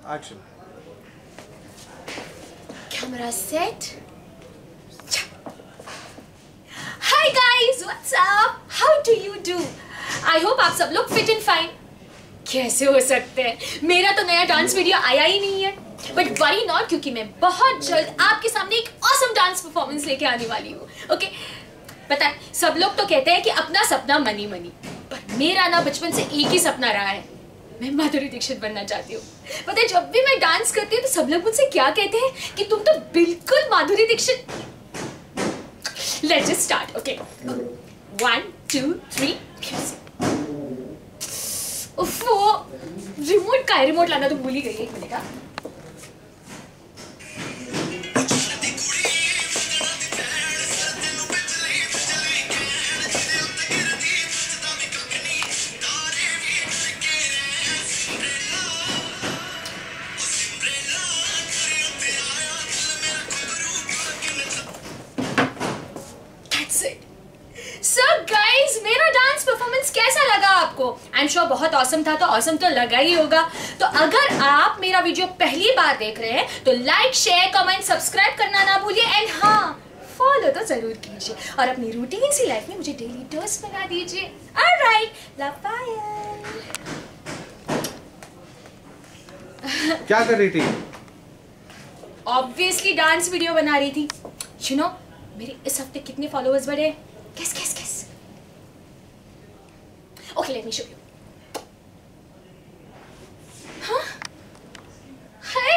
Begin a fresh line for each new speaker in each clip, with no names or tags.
Action.
Camera set. Hi guys, what's up? How do you do? I hope आप सब लोग fit and fine. कैसे हो सकते हैं? मेरा तो नया डांस वीडियो आया ही नहीं है. But worry not, क्योंकि मैं बहुत जल्द आपके सामने एक awesome डांस परफॉर्मेंस लेके आने वाली हूँ. Okay? पता है, सब लोग तो कहते हैं कि अपना सपना मनी मनी, पर मेरा ना बचपन से एक ही सपना रहा है. मैं माधुरी दीक्षित बनना चाहती हूँ. पता है, जब भी मैं डांस करती हूँ तो सब लोग मुझसे क्या कहते हैं कि तुम तो बिल्कुल Madhuri Dixit. Let's just start, okay? 1, 2, 3. उफ, वो रिमोट का है, रिमोट लाना तो भूल ही गई. 1 मिनट का. So guys, मेरा डांस परफॉर्मेंस कैसा लगा आपको? आई एम श्योर बहुत ऑसम था, तो ऑसम तो लगा ही होगा. तो अगर आप मेरा वीडियो पहली बार देख रहे हैं तो लाइक, शेयर, कमेंट, सब्सक्राइब करना ना भूलिए. एंड हाँ, फॉलो तो जरूर कीजिए और अपनी रूटीन सी लाइफ में मुझे डेली डोज बना दीजिए. Alright, love, bye.
क्या कर रही थी?
ऑब्वियसली डांस वीडियो बना रही थी. यू नो, मेरे इस हफ्ते कितने फॉलोअर्स बढ़े? Guess. Okay, let me show you. हाँ? हाय?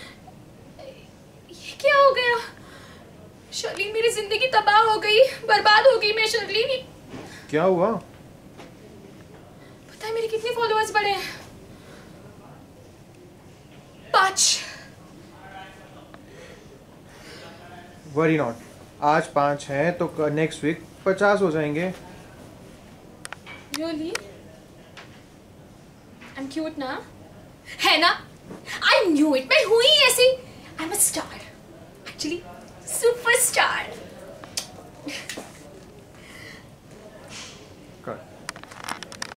ये क्या हो गया? शर्लिन, मेरी जिंदगी तबाह हो गई, बर्बाद हो गई. मैं शर्लिन.
क्या हुआ?
पता है मेरे कितने फॉलोअर्स बढ़े हैं? 5.
Worry not. आज 5 हैं तो नेक्स्ट वीक 50 हो जाएंगे.
Really? I'm cute ना? है ना? I knew it. मैं हुई ऐसी. I'm a star. Actually, superstar.